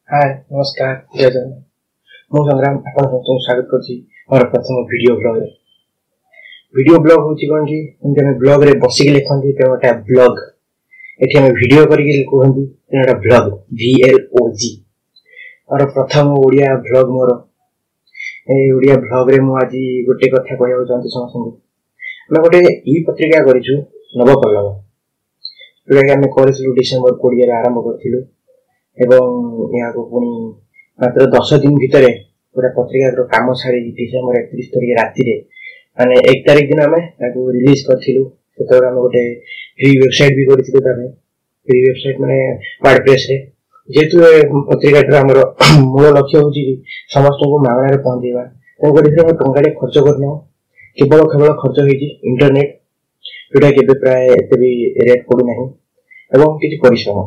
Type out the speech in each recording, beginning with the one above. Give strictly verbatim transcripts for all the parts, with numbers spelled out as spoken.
हाय नमस्कार जय जगन्नाथ मु संग्राम आपन सबको स्वागत करछि और प्रथम वीडियो ब्लॉग रे वीडियो ब्लॉग होछि कोन कि हम ब्लॉग रे बसिक लिखंती तेटा ब्लॉग एठी हम वीडियो करिक लिखंती तेटा blog V L O G और प्रथम ओडिया ब्लॉग मोर ए ओडिया ब्लॉग रे मु आज गोटे कथा कहया चाहती समस्त मैं गोटे ई पत्रिका करिछु नबपल्लवा जोटा कि हम करिसु डिसेंबर बीस रे आरंभ करथिलु एवं यहाँ को पुणी मात्र दस दिन भितर पूरा पत्रिका काम छाड़ी डिसेंबर एकतीस तारिख राति माने एक तारिख दिन आम रिलीज करूँ से गोटे फ्री वेबसाइट भी करें फ्री वेबसाइट माने वर्डप्रेस रे जेहेतु पत्रिका आमर मूल लक्ष्य हूँ समस्त को मागणार पहुंचेगा तेनाली टंका खर्च करना केवल केवल खर्च होती इंटरनेट जोटा के प्राय एत भी रेट पड़ूना एवं किसी परिश्रम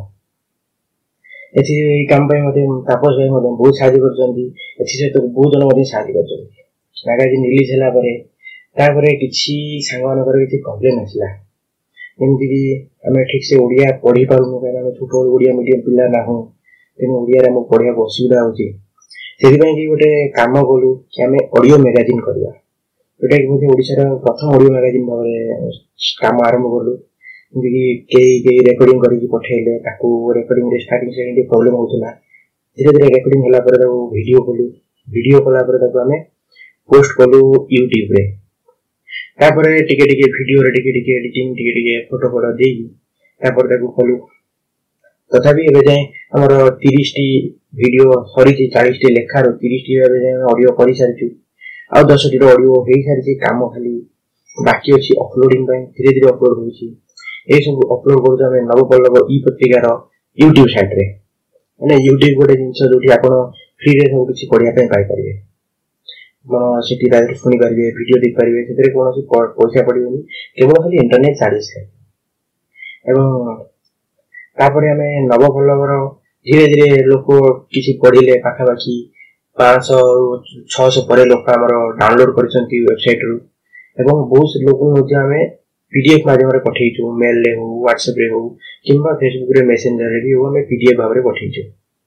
एथि काम तापस भाई बहुत साहय कर बहुत जन साहय कर मैगाजिन रिलीज है किसी सांग किसी कम्प्लेन आसला जमीक आम ठीक से ओडिया पढ़ी पारूँ कहीं छोट ओडिया मीडियम पिला ना तेणु ओडिया पढ़ा असुविधा होती गोटे कम कलु कि आम ऑडियो मैगाजिन करवा जोटा कि ओडिशार प्रथम ऑडियो मैगाजिन भाव काम आरंभ कलु कई रेकर्डिंग करके पठेले रेकर्डिंग स्टार्टिंग से प्रॉब्लम होता धीरे धीरे रेकर्डिंग होला वीडियो कलु वीडियो कला आम पोस्ट कलु यूट्यूब रे तापर टिके टिके वीडियो रे टिके टिके एडिटिंग टिके टिके फोटो फोटो देई तापर ताकू कलु तथापि एबे जाय हमर तीस टी वीडियो सरी चालीस टी लेखार तीस टी एबे जाय ऑडियो करि सारिछु आ दस टी ऑडियो हेई सारिछि काम खाली बाकी अछि अपलोडिंग पय धीरे धीरे अपलोड होछि ए सब अपलोड करू हमें नवपल्लव ई पत्रिकार यूट्यूब साइट रे माने यूट्यूब गोटे जिनस जोठी आपण फ्री रे सब किछि पढिया पय पाई परिबे मन सिटी डायरेक्ट सुनि परिबे वीडियो देख परिबे सेतरे कोनोसी पैसा पडिबेनी केवल खाली इंटरनेट चार्जेस है एवं तापरे हमें नवपल्लवर धीरे धीरे लोक किछि पढिले पाखा बाकी पाँच सौ छह सौ परे लोक हमर डाउनलोड करछंती वेबसाइट रु एवं बहुत लोक मध्ये हमें पीडीएफ माध्यम रे पठेइछु मेल ले हो व्हाट्सएप रे हो किंबा फेसबुक रे मेसेंजर रे भी हो हमें पीडीएफ भाव रे पठेइछु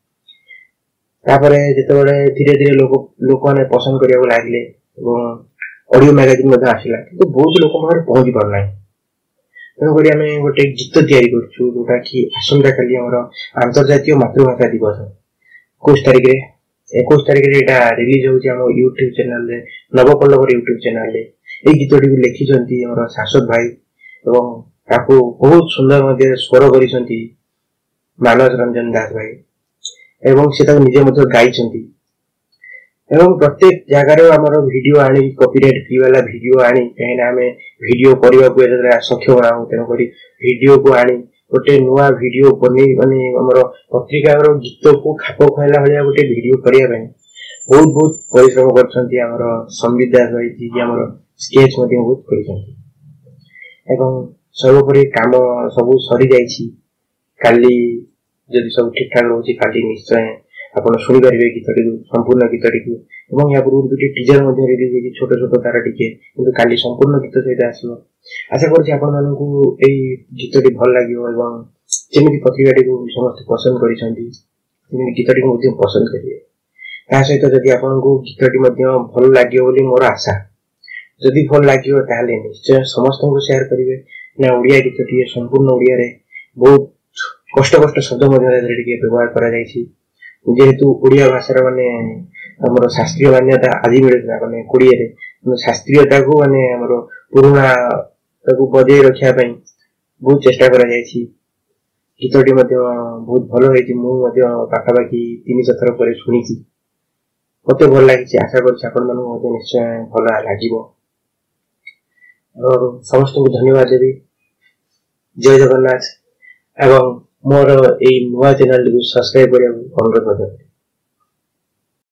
तापरे जेते बडे धीरे धीरे लोक लोक ने पसंद करिया लागले एवं ऑडियो मैगजीन मध्ये आसिला किंतु बहुत लोक मारे पहुंची परनाय तेनो करी हमें गोटे गीत तयारी करछु जोटा कि आसंता काली हमर अंतर्राष्ट्रीय मातृभाषा दिवस इक्कीस तारिख रे इक्कीस तारिख रे एटा रिलीज होछि हम YouTube चैनल रे नवपल्लव YouTube चैनल रे ए गीतटी भी लिखिछंती हमर सासवत भाई एवं ताको बहुत सुंदर मध्ये स्वर करिसंती मानस रंजन दास भाई एवं से ताको निजे मध्ये गाइछंती एवं प्रत्येक जगह रे हमर वीडियो आनी कॉपीराइट फ्री वाला वीडियो आनी कहिना हमें वीडियो करबा को एतरा सक्षम ना तेनो करी वीडियो को आनी गोटे नुआ वीडियो बनी माने हमर पत्रिका रो गीत को खाप खैला भलिया गोटे वीडियो करिया भाई बहुत बहुत परिश्रम करछंती हमर संबीत दास भाई जी हमर स्केच मध्ये बहुत करिसंती एवं सर्वोपरि काम सब सरी जाईछि काली जदि सब ठीक ठाक होछि काली निश्चय आपण सुनि परिबे गीतटी संपूर्ण गीतटी एवं या पूर्व दुटी टीजर मध्ये रिलीज होछि छोट छोट तारा टिके किंतु काली संपूर्ण गीत सहित आसीबो आशा करछि आपण मानकू एई गीतटी भल लागियो एवं जेमिति पत्रिकाटी को समस्त पसंद करिसंती जेमिति गीतटी को मध्ये पसंद करिवे ता सहित जदि आपण को गीतटी मध्ये भल लागियो बोली मोर आशा जदि भल लागियो ताले निश्चय समस्त को शेयर करिवे ना ओडिया गीतटी संपूर्ण ओडिया रे बहुत कष्ट कष्ट शब्द मध्ये रे व्यवहार करा जाईछि जेहेतु ओडिया भाषा माने हमर शास्त्रीय मान्यता आदि मिले माने कोडिया रे शास्त्रीयता को माने हमर पुराना ताको बजाय रखिया पई बहुत चेष्टा करा जाईछि गीतटी मध्ये बहुत भलो होईछि मु मध्ये पाखा बाकी तीन चार थर परे सुनिछि मते भल लागिछि आशा करछि आपण मानक मध्ये निश्चय भल लागिबो और समस्त को धन्यवाद देवी जय जगन्नाथ एवं मोर ए नुआ चैनल को सब्सक्राइब करिया अनुरोध करछि।